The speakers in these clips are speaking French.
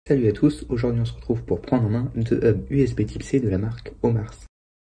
Salut à tous, aujourd'hui on se retrouve pour prendre en main deux hubs USB Type C de la marque Omars.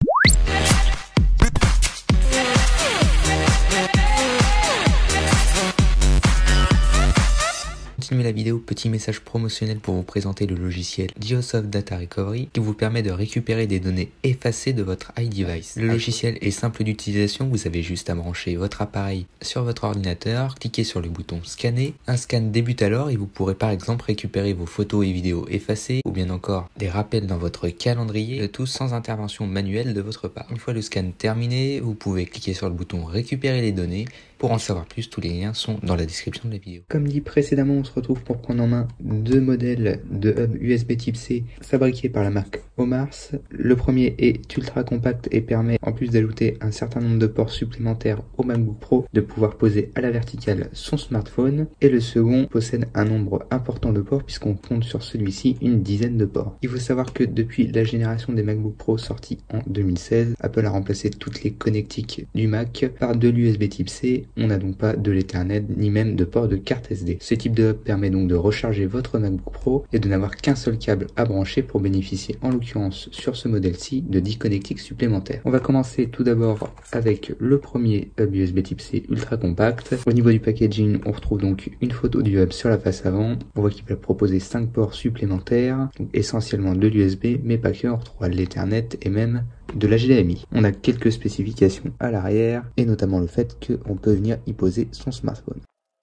Continuez la vidéo, petit message promotionnel pour vous présenter le logiciel Geosoft Data Recovery qui vous permet de récupérer des données effacées de votre iDevice. Le logiciel est simple d'utilisation, vous avez juste à brancher votre appareil sur votre ordinateur, cliquez sur le bouton scanner, un scan débute alors et vous pourrez par exemple récupérer vos photos et vidéos effacées ou bien encore des rappels dans votre calendrier, le tout sans intervention manuelle de votre part. Une fois le scan terminé, vous pouvez cliquer sur le bouton récupérer les données. Pour en savoir plus, tous les liens sont dans la description de la vidéo. Comme dit précédemment, on se retrouve pour prendre en main deux modèles de hub USB Type C fabriqués par la marque Omars. Le premier est ultra compact et permet, en plus d'ajouter un certain nombre de ports supplémentaires au MacBook Pro, de pouvoir poser à la verticale son smartphone. Et le second possède un nombre important de ports puisqu'on compte sur celui-ci une dizaine de ports. Il faut savoir que depuis la génération des MacBook Pro sortis en 2016, Apple a remplacé toutes les connectiques du Mac par de l'USB Type C. On n'a donc pas de l'Ethernet ni même de port de carte SD. Ce type de hub permet donc de recharger votre MacBook Pro et de n'avoir qu'un seul câble à brancher pour bénéficier en l'occurrence sur ce modèle-ci de 10 connectiques supplémentaires. On va commencer tout d'abord avec le premier hub USB Type C ultra compact. Au niveau du packaging, on retrouve donc une photo du hub sur la face avant. On voit qu'il peut proposer 5 ports supplémentaires, donc essentiellement de l'USB, mais pas que, on retrouvera de l'Ethernet et même de la HDMI. On a quelques spécifications à l'arrière et notamment le fait qu'on peut venir y poser son smartphone.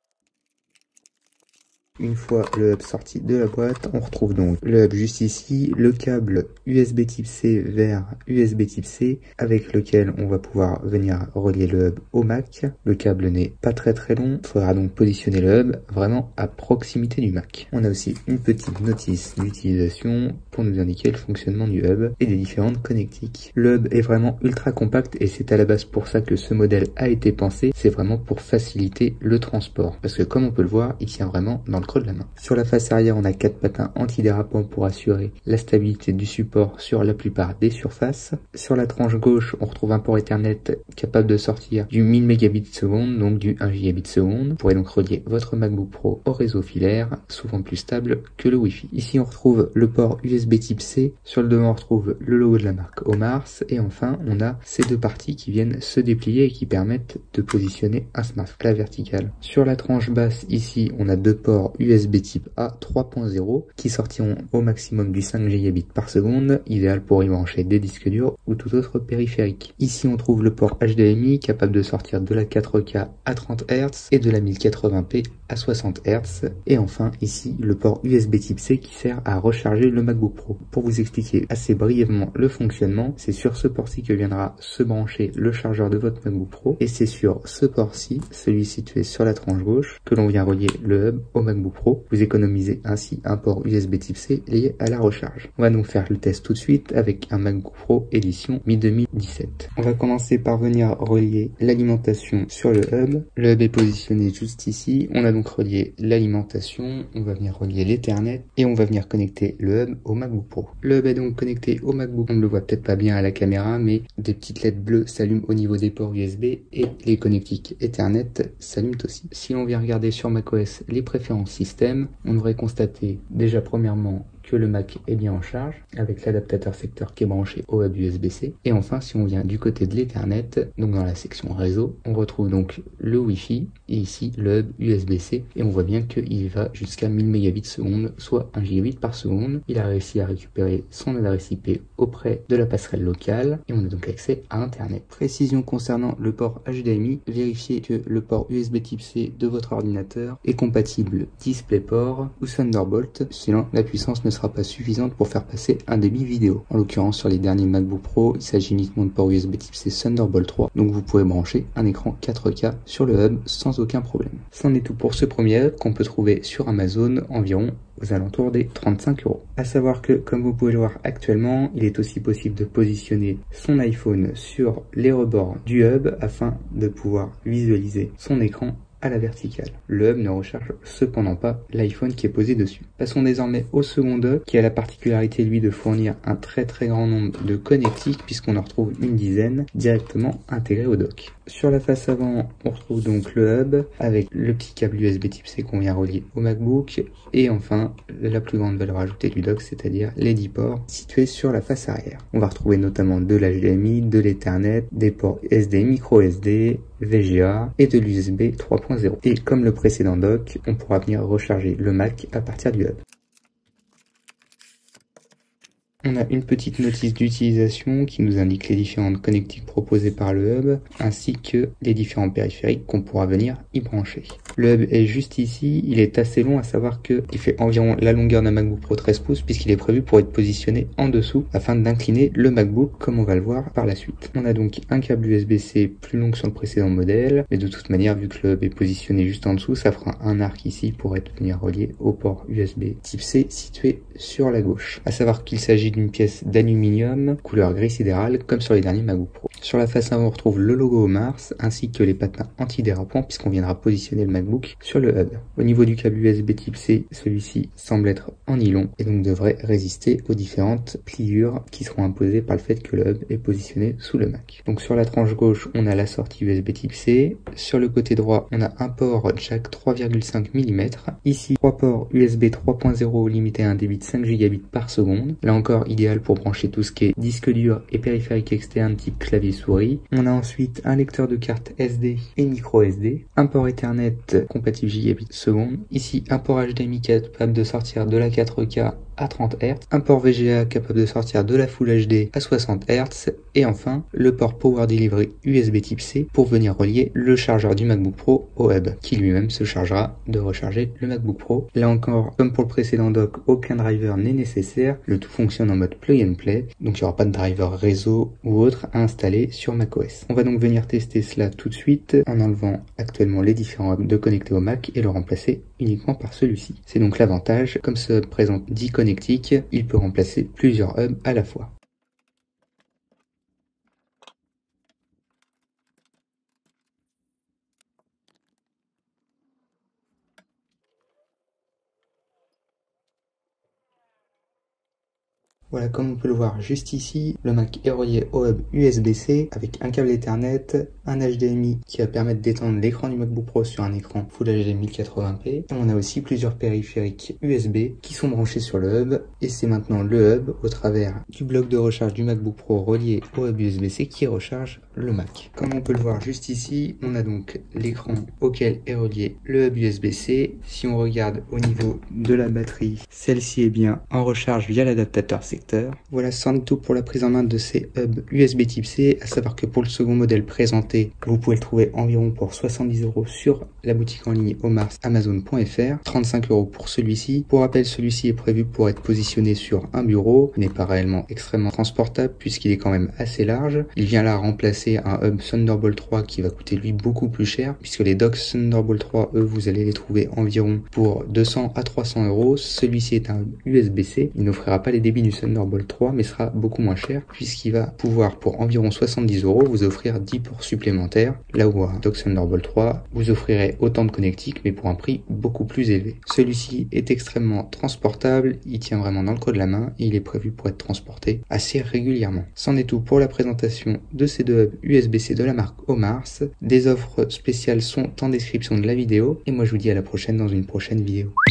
Une fois le hub sorti de la boîte, on retrouve donc le hub juste ici, le câble USB Type C vers USB Type C avec lequel on va pouvoir venir relier le hub au Mac. Le câble n'est pas très long, il faudra donc positionner le hub vraiment à proximité du Mac. On a aussi une petite notice d'utilisation pour nous indiquer le fonctionnement du hub et des différentes connectiques. Le hub est vraiment ultra compact et c'est à la base pour ça que ce modèle a été pensé, c'est vraiment pour faciliter le transport parce que comme on peut le voir, il tient vraiment dans le creux de la main. Sur la face arrière, on a 4 patins antidérapants pour assurer la stabilité du support sur la plupart des surfaces. Sur la tranche gauche, on retrouve un port Ethernet capable de sortir du 1000 Mbps, donc du 1 Gbps. Vous pourrez donc relier votre MacBook Pro au réseau filaire, souvent plus stable que le Wi-Fi. Ici, on retrouve le port USB Type C. Sur le devant, on retrouve le logo de la marque Omars. Et enfin, on a ces deux parties qui viennent se déplier et qui permettent de positionner un smartphone à la verticale. Sur la tranche basse, ici, on a deux ports USB Type A 3.0 qui sortiront au maximum du 5 Gb par seconde, idéal pour y brancher des disques durs ou tout autre périphérique. Ici on trouve le port HDMI capable de sortir de la 4K à 30 Hz et de la 1080p à 60 Hz. Et enfin ici le port USB Type C qui sert à recharger le MacBook Pro. Pour vous expliquer assez brièvement le fonctionnement, c'est sur ce port-ci que viendra se brancher le chargeur de votre MacBook Pro et c'est sur ce port-ci, celui situé sur la tranche gauche, que l'on vient relier le hub au MacBook Pro. Vous économisez ainsi un port USB Type C lié à la recharge. On va donc faire le test tout de suite avec un MacBook Pro édition mi-2017. On va commencer par venir relier l'alimentation sur le hub. Le hub est positionné juste ici. On a donc relié l'alimentation. On va venir relier l'Ethernet et on va venir connecter le hub au MacBook Pro. Le hub est donc connecté au MacBook. On ne le voit peut-être pas bien à la caméra, mais des petites LED bleues s'allument au niveau des ports USB et les connectiques Ethernet s'allument aussi. Si l'on vient regarder sur macOS les préférences système, on devrait constater déjà premièrement que le Mac est bien en charge avec l'adaptateur secteur qui est branché au hub USB-C. Et enfin, si on vient du côté de l'Ethernet, donc dans la section réseau, on retrouve donc le Wi-Fi et ici le hub USB-C et on voit bien qu'il va jusqu'à 1000 Mbps, soit 1 Gb par seconde. Il a réussi à récupérer son adresse IP auprès de la passerelle locale et on a donc accès à Internet. Précision concernant le port HDMI, vérifiez que le port USB Type C de votre ordinateur est compatible DisplayPort ou Thunderbolt, sinon la puissance ne sera pas suffisante pour faire passer un débit vidéo. En l'occurrence sur les derniers MacBook Pro, il s'agit uniquement de port USB Type C Thunderbolt 3, donc vous pouvez brancher un écran 4K sur le hub sans aucun problème. C'en est tout pour ce premier hub qu'on peut trouver sur Amazon environ aux alentours des 35 €. À savoir que, comme vous pouvez le voir actuellement, il est aussi possible de positionner son iPhone sur les rebords du hub afin de pouvoir visualiser son écran à la verticale. Le hub ne recharge cependant pas l'iPhone qui est posé dessus. Passons désormais au second dock qui a la particularité lui de fournir un très grand nombre de connectiques puisqu'on en retrouve une dizaine directement intégrés au dock. Sur la face avant, on retrouve donc le hub avec le petit câble USB type C qu'on vient relier au MacBook et enfin la plus grande valeur ajoutée du dock, c'est-à-dire les 10 ports situés sur la face arrière. On va retrouver notamment de l'HDMI, de l'Ethernet, des ports SD, micro SD, VGA et de l'USB 3.0. Et comme le précédent dock, on pourra venir recharger le Mac à partir du hub. On a une petite notice d'utilisation qui nous indique les différentes connectiques proposées par le hub, ainsi que les différents périphériques qu'on pourra venir y brancher. Le hub est juste ici, il est assez long, à savoir qu'il fait environ la longueur d'un MacBook Pro 13 pouces puisqu'il est prévu pour être positionné en dessous afin d'incliner le MacBook comme on va le voir par la suite. On a donc un câble USB-C plus long que sur le précédent modèle, mais de toute manière vu que le hub est positionné juste en dessous, ça fera un arc ici pour être venir relié au port USB type C situé sur la gauche. À savoir qu'il s'agit d'une pièce d'aluminium couleur gris sidéral comme sur les derniers MacBook Pro. Sur la face avant on retrouve le logo Mars ainsi que les patins antidérapants puisqu'on viendra positionner le MacBook sur le hub. Au niveau du câble USB type C, celui-ci semble être en nylon et donc devrait résister aux différentes pliures qui seront imposées par le fait que le hub est positionné sous le Mac. Donc sur la tranche gauche on a la sortie USB type C, sur le côté droit on a un port jack 3,5 mm, ici 3 ports USB 3.0 limité à un débit de 5 Gb par seconde, là encore idéal pour brancher tout ce qui est disque dur et périphérique externe type clavier souris. On a ensuite un lecteur de carte SD et micro SD, un port Ethernet compatible gigabit seconde, ici un port HDMI capable de sortir de la 4K à 30 Hz, un port VGA capable de sortir de la Full HD à 60 Hz et enfin le port Power Delivery USB type C pour venir relier le chargeur du MacBook Pro au hub qui lui-même se chargera de recharger le MacBook Pro. Là encore, comme pour le précédent dock, aucun driver n'est nécessaire, le tout fonctionne en mode plug and play, donc il n'y aura pas de driver réseau ou autre à installer sur macOS. On va donc venir tester cela tout de suite en enlevant actuellement les différents hubs de connecter au Mac et le remplacer uniquement par celui-ci. C'est donc l'avantage, comme ce hub présente 10 connectiques, il peut remplacer plusieurs hubs à la fois. Voilà, comme on peut le voir juste ici, le Mac est relié au hub USB-C avec un câble Ethernet, un HDMI qui va permettre d'étendre l'écran du MacBook Pro sur un écran Full HD 1080p. Et on a aussi plusieurs périphériques USB qui sont branchés sur le hub et c'est maintenant le hub au travers du bloc de recharge du MacBook Pro relié au hub USB-C qui recharge le Mac. Comme on peut le voir juste ici, on a donc l'écran auquel est relié le hub USB-C. Si on regarde au niveau de la batterie, celle-ci est bien en recharge via l'adaptateur secteur. Voilà, c'en est tout pour la prise en main de ces hubs USB type C, à savoir que pour le second modèle présenté, vous pouvez le trouver environ pour 70 € sur la boutique en ligne au Mars Amazon.fr, 35 € pour celui-ci. Pour rappel, celui-ci est prévu pour être positionné sur un bureau, il n'est pas réellement extrêmement transportable puisqu'il est quand même assez large. Il vient là remplacer un hub Thunderbolt 3 qui va coûter lui beaucoup plus cher puisque les docks Thunderbolt 3, eux, vous allez les trouver environ pour 200 à 300 €. Celui-ci est un hub USB-C, il n'offrira pas les débits du Thunderbolt 3 mais sera beaucoup moins cher puisqu'il va pouvoir pour environ 70 € vous offrir 10 ports supplémentaires, là où un dock Thunderbolt 3 vous offrirait autant de connectiques mais pour un prix beaucoup plus élevé. Celui-ci est extrêmement transportable, il tient vraiment dans le creux de la main et il est prévu pour être transporté assez régulièrement. C'en est tout pour la présentation de ces deux hubs USB-C de la marque Omars. Des offres spéciales sont en description de la vidéo et moi je vous dis à la prochaine dans une prochaine vidéo.